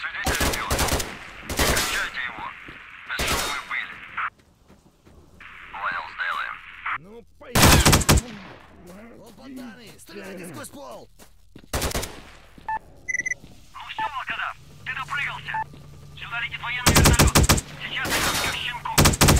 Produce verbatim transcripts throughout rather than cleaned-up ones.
Свидетель идет. Кончайте его. Без шума и пыли. Понял, сделаем. Ну, поехали. Лопатами! Стреляйте сквозь пол! Ну все, волкодав, ты допрыгался. Сюда летит военный вертолет. Сейчас идет всех щенков.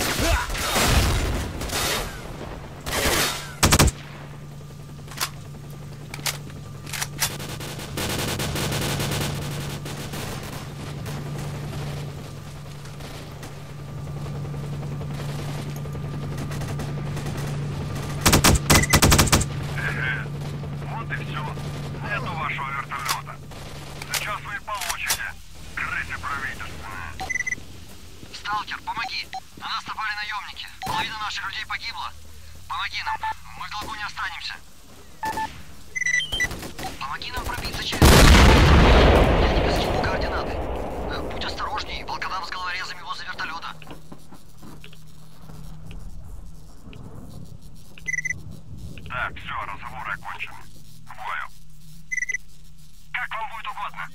Вот и все. Нету вашего вертолета. Сейчас вы получите. Крысы правительственные. Сталкер, помоги. На нас напали наемники. Половина наших людей погибла. Помоги нам. Мы в долгу не останемся. Помоги нам пробиться через... Я тебе скину координаты. Э, Будь осторожней. Волкодав с головорезами возле вертолета. Так, все, разговор окончен. К бою. Как вам будет угодно.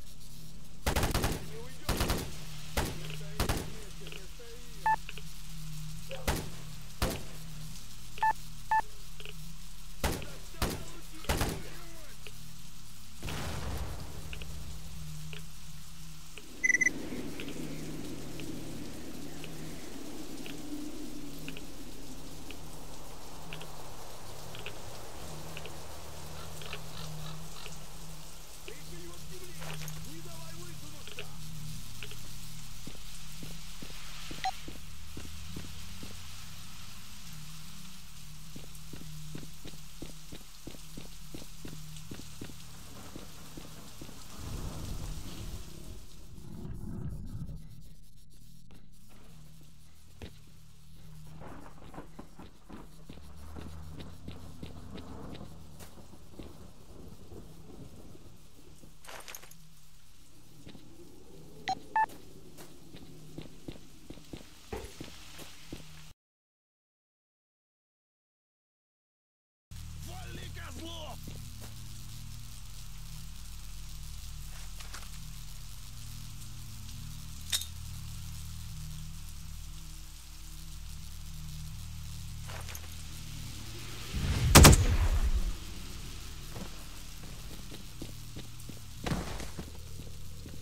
Вали, козлов!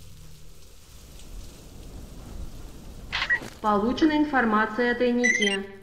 Получена информация о тайнике.